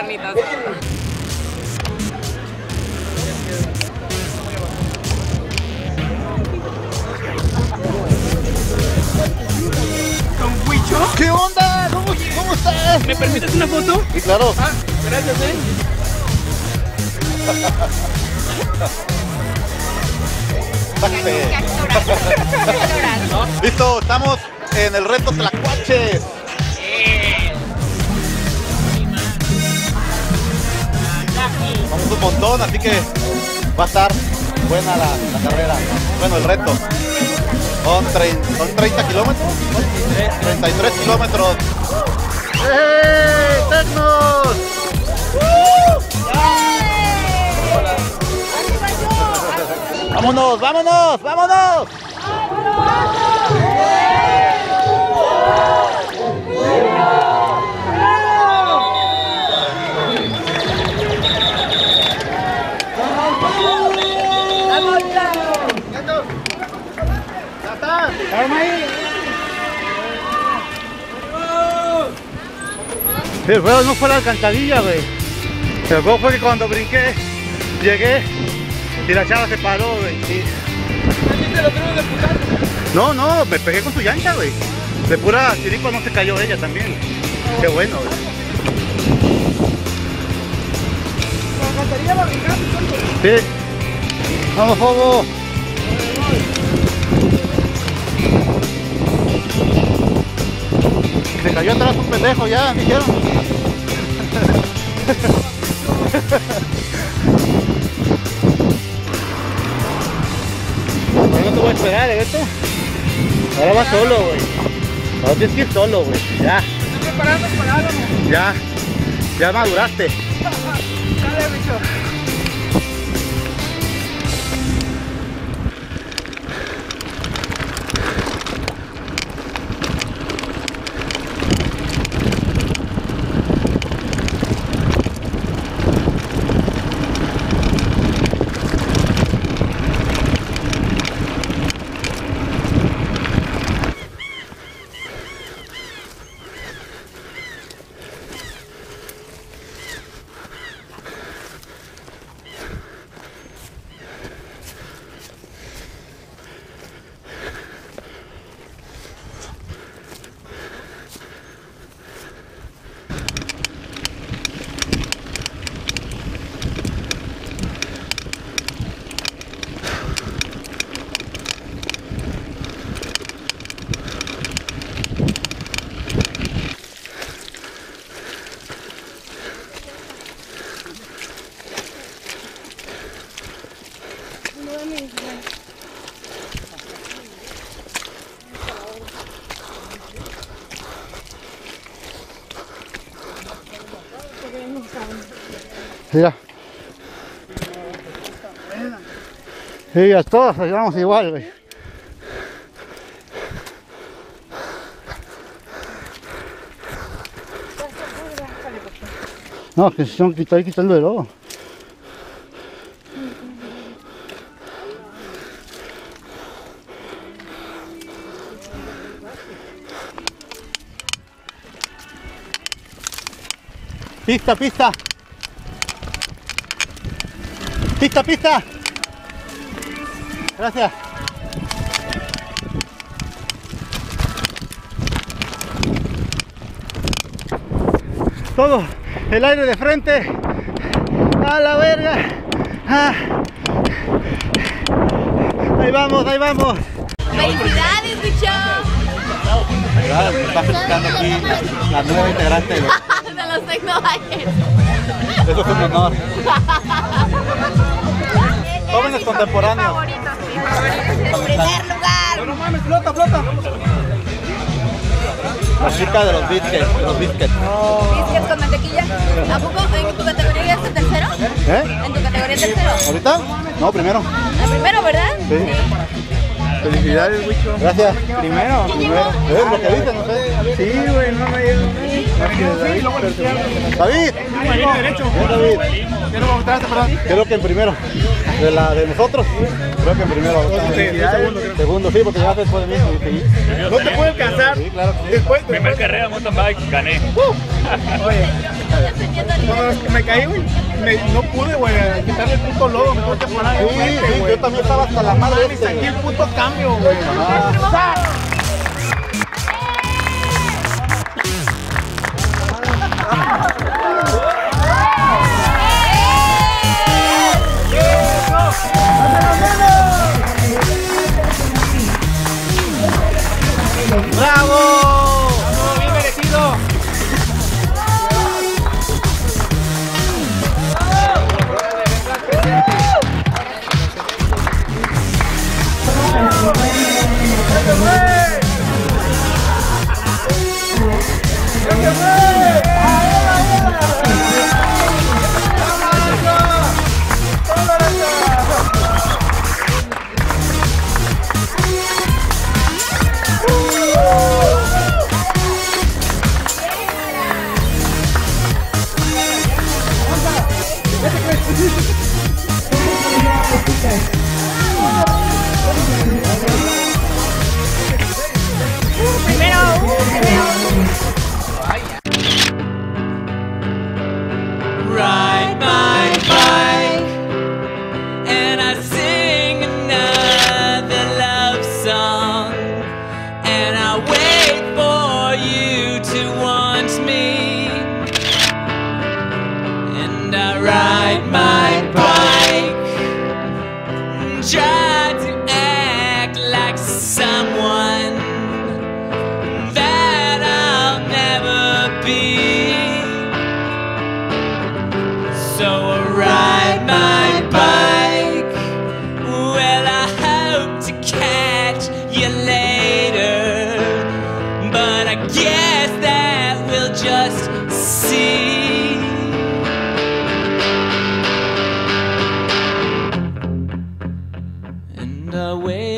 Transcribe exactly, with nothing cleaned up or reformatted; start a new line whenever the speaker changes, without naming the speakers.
carnitas. ¿Con Huicho?
¿Qué onda? ¿Cómo, cómo estás?
¿Me permites una foto?
Sí, claro.
Ah, gracias, eh.
Listo, estamos en el reto Tlacuaches. Vamos un montón, así que va a estar buena la, la carrera. Bueno, el reto. Son, son treinta kilómetros. treinta y tres kilómetros. ¡Eh! ¡Tecnos! ¡Vámonos, vámonos, vámonos!
El juego no fue la alcantarilla, güey. El juego fue que cuando brinqué, llegué y la chava se paró, güey. Sí.
te lo tengo de putar.
No, no, me pegué con su llancha, güey. De pura chiripa no se cayó ella también. Qué bueno, güey.
La alcantarilla la brincaste,
Sí. Vamos, Fobo.
Se cayó atrás un pendejo ya, dijeron.
No te voy a esperar, ¿eh, Beto? Ahora vas solo, güey. Ahora tienes que ir solo, güey. Ya,
estoy preparando para algo.
ya. Ya maduraste.
Dale, bicho.
Mira. Sí, a todos ayudamos igual, güey. No, que se son quitando, quitando el lodo. Pista, pista. Pista, pista. Gracias. Todo el aire de frente. A la verga. Ah. Ahí vamos, ahí vamos.
¡Felicidades, bicho!
Claro, me está felicitando aquí la nueva integrante de los,
De los Tecnobikers.
eso es un honor. Jóvenes contemporáneos.
En primer lugar.
No mames, flota, flota.
La chica de los biscuits, de los biscuits.
¿Biscuits con mantequilla? ¿A poco en tu categoría es el tercero?
¿Eh?
¿En tu categoría tercero?
¿Ahorita? No, primero.
El primero, ¿verdad?
Sí.
Felicidades, Wicho.
Gracias.
Primero.
Primero. Es lo que dicen, no sé.
Sí, güey, no me llevo.
Sí, luego a la izquierda.
David.
Marino derecho.
Bien, David.
¿Qué no mostraste, perdón?
Creo que en primero. De la de nosotros. Creo que en primero.
Segundo, creo.
Segundo, sí, porque llegaste después de mí. Sí.
No te puedo alcanzar.
Sí, claro que sí.
Después,
Primer carrera mountain bike, gané.
Oye, cuando me caí, güey, me- no pude, güey, quitarle el puto lodo, me tuve que parar de
Sí,
frente,
sí,
güey.
yo también estaba hasta la madre.
Y saqué el puto cambio, güey.
¡Bravo!
Bien merecido.
Ride my bike and I sing another love song and I wait for you to want me and I ride my bike and try to act like someone that I'll never be. So I ride my bike. Well, I hope to catch you later, but I guess that we'll just see. And I wait